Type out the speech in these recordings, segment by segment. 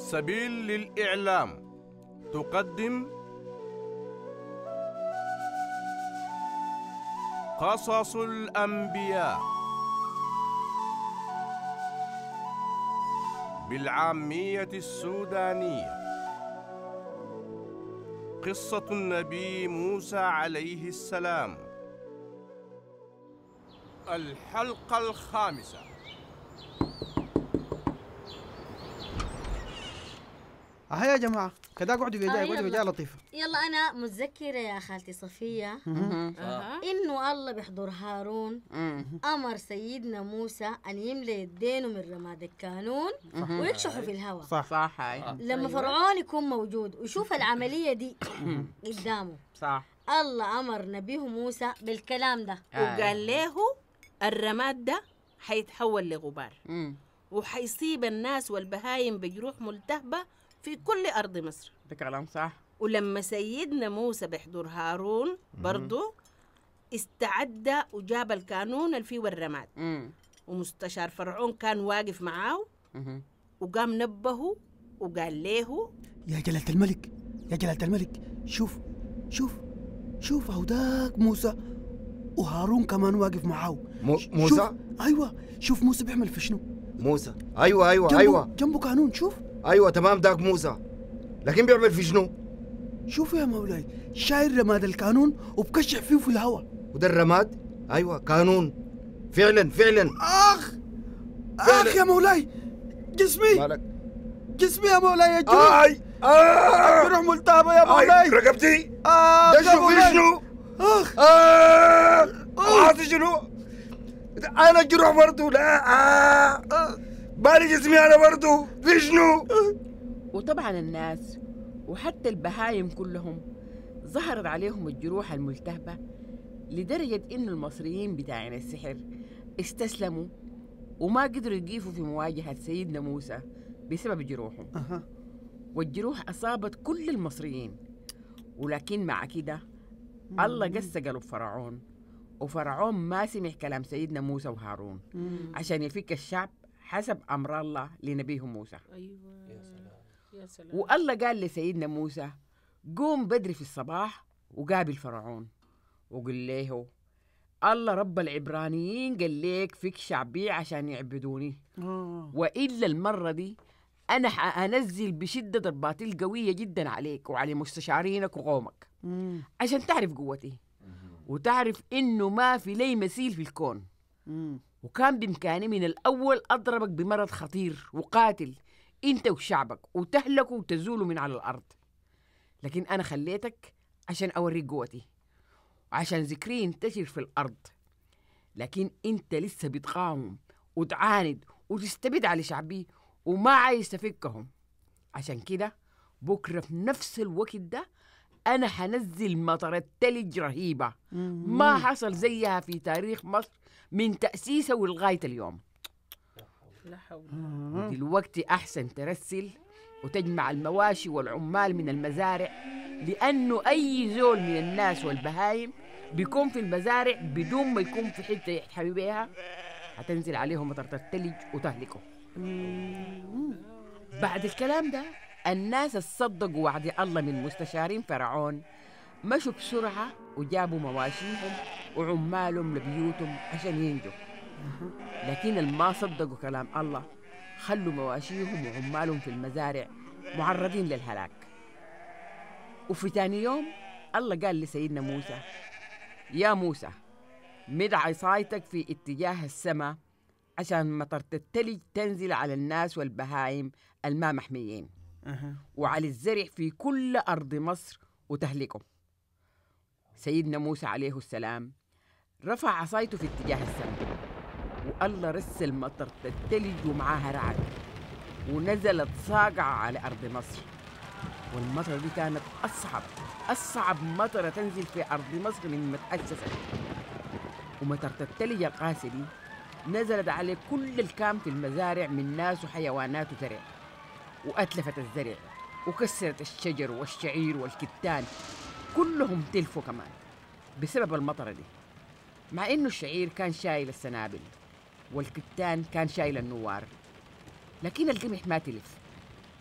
سبيل للإعلام تقدم قصص الأنبياء بالعامية السودانية. قصة النبي موسى عليه السلام، الحلقة الخامسة. ها يا جماعة كده اقعدوا بجاي لطيفة. يلا أنا متذكرة يا خالتي صفية إنه الله بيحضر هارون أمر سيدنا موسى أن يملي يدينه من رماد الكانون ويكشفه في الهواء. صح هاي لما فرعون يكون موجود ويشوف العملية دي قدامه. صح. الله أمر نبيه موسى بالكلام ده وقال له الرماد ده حيتحول لغبار وحيصيب الناس والبهايم بجروح ملتهبة في كل أرض مصر. ده كلام صح. ولما سيدنا موسى بيحضر هارون برضو استعد وجاب الكانون اللي فيه الرماد ومستشار فرعون كان واقف معاه وقام نبهه وقال له يا جلالة الملك، يا جلالة الملك، شوف شوف شوف هوداك موسى وهارون كمان واقف معاه. موسى؟ ايوه شوف موسى بيعمل في شنو. موسى ايوه جنبه كانون. شوف ايوه تمام داك موسى، لكن بيعمل في شنو؟ شوف يا مولاي شايل رماد الكانون وبكشح فيه في الهواء. وده الرماد؟ ايوه كانون فعلا. اخ يا مولاي جسمي مالك؟ جسمي يا مولاي يا جروح. جروح ملتهبة يا مولاي. رقبتي ده شو في شنو؟ هذا شنو؟ انا جروح برضو. لا بالي جسمي انا برضو في شنو؟ وطبعا الناس وحتى البهايم كلهم ظهرت عليهم الجروح الملتهبة لدرجة إنه المصريين بتاعين السحر استسلموا وما قدروا يقيفوا في مواجهة سيدنا موسى بسبب جروحهم. والجروح أصابت كل المصريين، ولكن مع كده الله قسى قلب فرعون، وفرعون ما سمع كلام سيدنا موسى وهارون عشان يفك الشعب حسب أمر الله لنبيه موسى. أيوة يا سلام. والله قال لسيدنا موسى قوم بدري في الصباح وقابل فرعون وقل له الله رب العبرانيين قال ليك فيك شعبي عشان يعبدوني وإلا المرة دي أنا حأنزل بشدة ضربات القوية جدا عليك وعلى مستشارينك وقومك عشان تعرف قوتي وتعرف إنه ما في لي مثيل في الكون. وكان بإمكاني من الأول أضربك بمرض خطير وقاتل أنت وشعبك وتهلكوا وتزولوا من على الأرض، لكن أنا خليتك عشان أوريك قوتي وعشان ذكري ينتشر في الأرض، لكن أنت لسه بتقاوم وتعاند وتستبد على شعبي وما عايز تفكهم. عشان كده بكرة في نفس الوقت ده أنا حنزل مطرة تلج رهيبة ما حصل زيها في تاريخ مصر من تأسيسه ولغاية اليوم. لا حول. دلوقتي أحسن ترسل وتجمع المواشي والعمال من المزارع، لأنه أي زول من الناس والبهايم بيكون في المزارع بدون ما يكون في حتة يحتمي بيها هتنزل عليهم مطرة التلج وتهلكه. بعد الكلام ده الناس الصدقوا وعد الله من مستشارين فرعون مشوا بسرعة وجابوا مواشيهم وعمالهم لبيوتهم عشان ينجوا، لكن الما صدقوا كلام الله خلوا مواشيهم وعمالهم في المزارع معرضين للهلاك. وفي تاني يوم الله قال لسيدنا موسى يا موسى مد عصايتك في اتجاه السماء عشان مطرة التلج تنزل على الناس والبهايم الما محميين وعلى الزرع في كل أرض مصر وتهلكهم. سيدنا موسى عليه السلام رفع عصايته في اتجاه السماء والله رسل مطرة التلج ومعاها رعد ونزلت صاقعة على أرض مصر. والمطرة دي كانت أصعب مطرة تنزل في أرض مصر من ما تأسست. ومطرة التلج القاسي دي نزلت على كل الكام في المزارع من ناس وحيوانات وزرع وأتلفت الزرع وكسرت الشجر والشعير والكتان كلهم تلفوا كمان بسبب المطرة دي، مع إنه الشعير كان شايل السنابل والكتان كان شايل النوار، لكن القمح ما تلف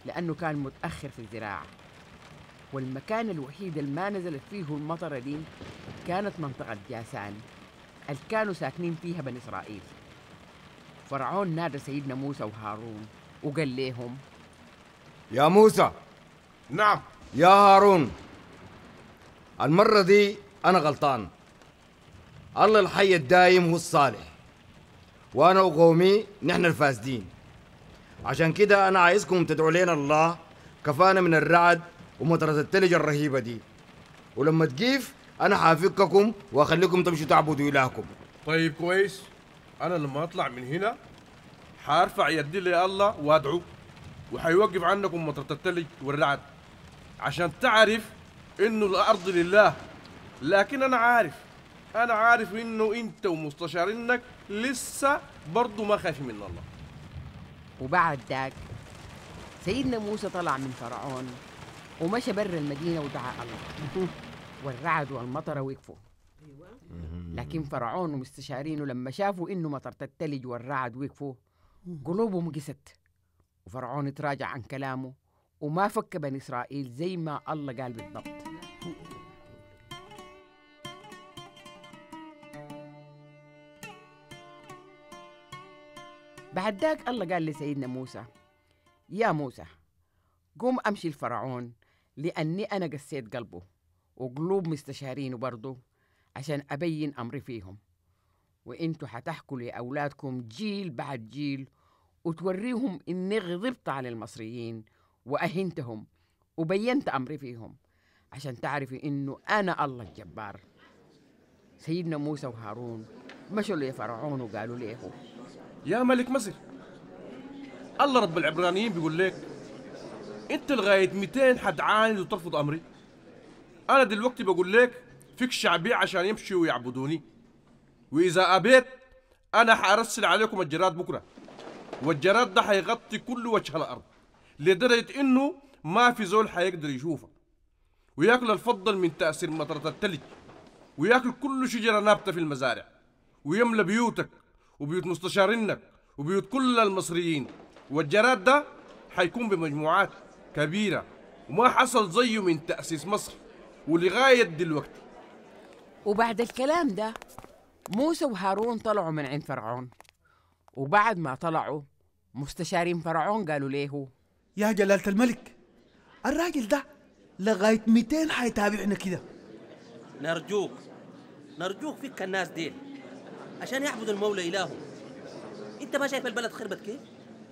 لأنه كان متأخر في الزراعة، والمكان الوحيد اللي ما نزلت فيه المطرة دي كانت منطقة جاسان اللي كانوا ساكنين فيها بني إسرائيل. فرعون نادى سيدنا موسى وهارون وقال لهم: يا موسى. نعم. يا هارون، المرة دي أنا غلطان. الله الحي الدايم هو الصالح، وأنا وقومي نحن الفاسدين. عشان كده أنا عايزكم تدعوا لنا الله كفانا من الرعد ومطرة التلج الرهيبة دي، ولما تجيف أنا حافككم وأخليكم تمشوا تعبدوا إلهكم. طيب كويس، أنا لما أطلع من هنا حارفع يدي لي الله وأدعو، وحيوقف عنكم مطرة التلج والرعد عشان تعرف إنه الأرض لله. لكن أنا عارف إنه أنت ومستشارينك لسه برضو ما خايفين من الله. وبعد ذاك سيدنا موسى طلع من فرعون ومشى برا المدينة ودعا الله، والرعد والمطر وقفوا. لكن فرعون ومستشارينه لما شافوا إنه مطرة التلج والرعد وقفوا قلوبهم قست، وفرعون تراجع عن كلامه وما فك بني إسرائيل زي ما الله قال بالضبط. بعد ذاك الله قال لسيدنا موسى: يا موسى، قوم أمشي الفرعون، لأني أنا قسيت قلبه وقلوب مستشارينه برضه عشان أبين أمري فيهم، وإنتوا حتحكوا لأولادكم جيل بعد جيل وتوريهم إني غضبت على المصريين وأهنتهم وبينت أمري فيهم عشان تعرفوا إنه أنا الله الجبار. سيدنا موسى وهارون مشوا لفرعون وقالوا له: يا ملك مصر، الله رب العبرانيين بيقول لك انت لغايه 200 حتعاند وترفض امري. انا دلوقتي بقول لك فيك شعبي عشان يمشوا ويعبدوني، واذا ابيت انا حارسل عليكم الجراد بكره، والجراد ده حيغطي كل وجه الارض لدرجه انه ما في زول حيقدر يشوفه، وياكل الفضل من تاثير مطره التلج، وياكل كل شجره نابته في المزارع، ويملى بيوتك وبيوت مستشارينك وبيوت كل المصريين. والجراد ده حيكون بمجموعات كبيرة وما حصل زيه من تأسيس مصر ولغاية دلوقتي. وبعد الكلام ده موسى وهارون طلعوا من عند فرعون، وبعد ما طلعوا مستشارين فرعون قالوا له: يا جلالة الملك، الراجل ده لغاية 200 حيتابعنا كده. نرجوك فيك الناس ديل عشان يعبدوا المولى إلههم. انت ما شايف البلد خربت كيف؟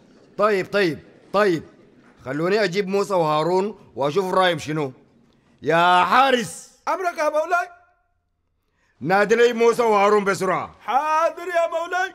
طيب خلوني أجيب موسى وهارون وأشوف رأيهم شنو. يا حارس. أمرك يا مولاي. نادي لي موسى وهارون بسرعة. حاضر يا مولاي.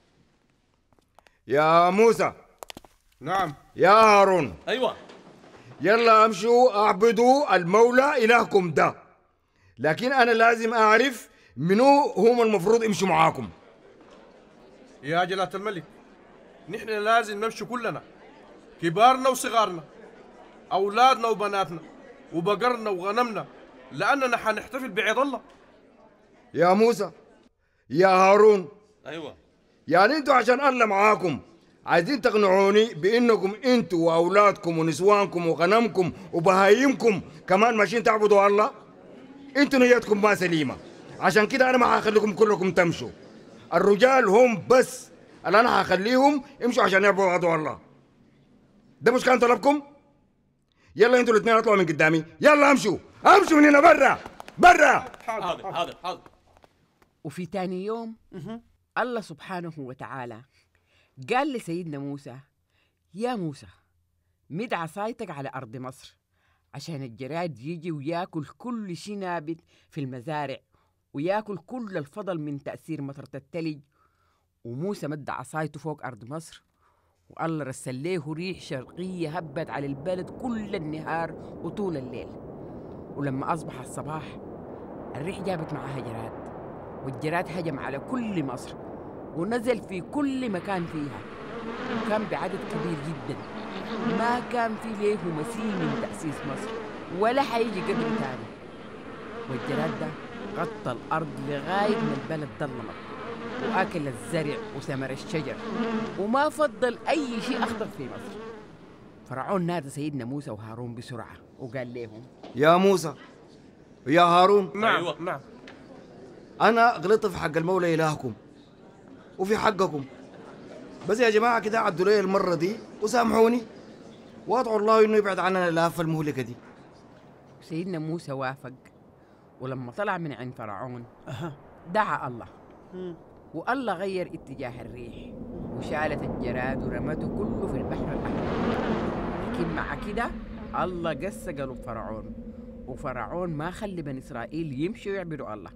يا موسى. نعم. يا هارون. أيوة. يلا امشوا اعبدوا المولى إلهكم ده، لكن أنا لازم أعرف منو هم المفروض يمشوا معاكم. يا جلالة الملك، نحن لازم نمشي كلنا، كبارنا وصغارنا، أولادنا وبناتنا وبقرنا وغنمنا، لأننا حنحتفل بعيد الله. يا موسى، يا هارون. أيوة. يعني انتوا عشان الله معاكم عايزين تقنعوني بانكم انتوا واولادكم ونسوانكم وغنمكم وبهايمكم كمان ماشيين تعبدوا الله؟ انتوا نيتكم ما سليمه، عشان كده انا ما هخليكم كلكم تمشوا. الرجال هم بس اللي انا هخليهم يمشوا عشان يعبدوا الله. ده مش كان طلبكم؟ يلا انتوا الاثنين اطلعوا من قدامي، يلا امشوا من هنا برا. حاضر. وفي تاني يوم الله سبحانه وتعالى قال لسيدنا موسى: يا موسى، مد عصايتك على أرض مصر عشان الجراد يجي وياكل كل شي نابت في المزارع وياكل كل الفضل من تأثير مطرة التلج. وموسى مد عصايته فوق أرض مصر، والله رسل له ريح شرقية هبت على البلد كل النهار وطول الليل. ولما أصبح الصباح الريح جابت معها جراد، والجراد هجم على كل مصر ونزل في كل مكان فيها، وكان بعدد كبير جدا ما كان في له مثيل من تأسيس مصر ولا حيجي قبل تاني. والجراد ده غطى الأرض لغاية ما البلد ظلمت، وأكل الزرع وثمر الشجر، وما فضل أي شيء أخضر في مصر. فرعون نادى سيدنا موسى وهارون بسرعة وقال لهم: يا موسى ويا هارون، نعم أيوة. نعم. أنا غلطت في حق المولى إلهكم وفي حقكم، بس يا جماعة كده عدوا لي المرة دي وسامحوني، وادعوا الله إنه يبعد عننا الآفة المهلكة دي. سيدنا موسى وافق، ولما طلع من عند فرعون دعا الله، والله غير اتجاه الريح وشالت الجراد ورمته كله في البحر الأحمر. لكن مع كده الله قس قلب فرعون، وفرعون ما خلي بني إسرائيل يمشوا ويعبدوا الله.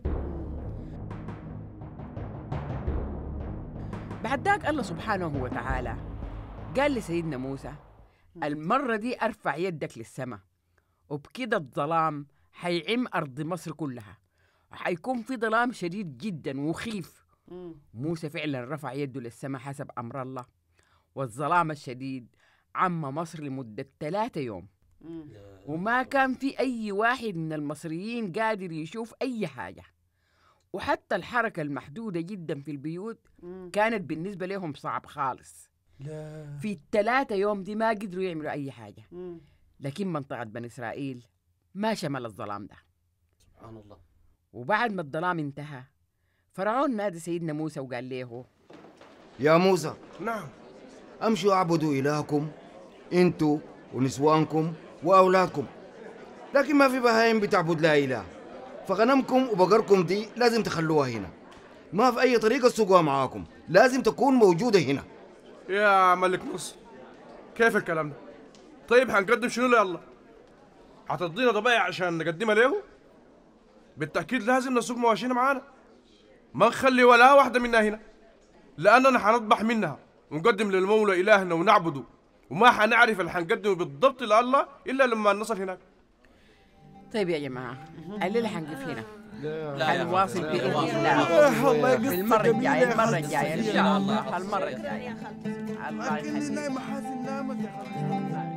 بعد ذاك الله سبحانه وتعالى قال لسيدنا موسى: المرة دي أرفع يدك للسماء، وبكده الظلام حيعم أرض مصر كلها، وحيكون في ظلام شديد جدا ومخيف. موسى فعلا رفع يده للسماء حسب أمر الله، والظلام الشديد عم مصر لمدة 3 يوم، وما كان في أي واحد من المصريين قادر يشوف أي حاجة، وحتى الحركة المحدودة جدا في البيوت كانت بالنسبة لهم صعب خالص. في ال3 يوم دي ما قدروا يعملوا أي حاجة. لكن منطقة بني إسرائيل ما شمل الظلام ده. سبحان الله. وبعد ما الظلام انتهى فرعون نادى سيدنا موسى وقال له: يا موسى، نعم. امشوا اعبدوا إلهكم انتوا ونسوانكم وأولادكم، لكن ما في بهايم بتعبد لا إله، فغنمكم وبقركم دي لازم تخلوها هنا، ما في أي طريقة تسوقوها معاكم، لازم تكون موجودة هنا. يا ملك مصر، كيف الكلام ده؟ طيب هنقدم شنو له الله؟ هتدينا ضبايع عشان نقدمها له؟ بالتأكيد لازم نسوق مواشينا معانا، ما نخلي ولا واحدة منها هنا، لأننا حنذبح منها ونقدم للمولى إلهنا ونعبده، وما حنعرف اللي حنقدمه بالضبط لله إلا لما نصل هناك. طيب يا جماعة، الليلة حنقف هنا، لا يا حنواصل أخي. بإذن الله. الله والله قصة المرة جميلة الجاية. يا المرة خالتي الجاية إن صفية. شاء الله. المرة الجاية. الله لكن يخليك. نايمة حاسن نامت يا خالتي.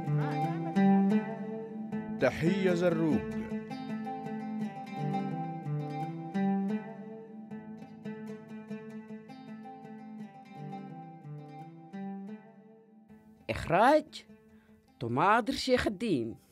تحية زروق. إخراج طماطر شيخ الدين.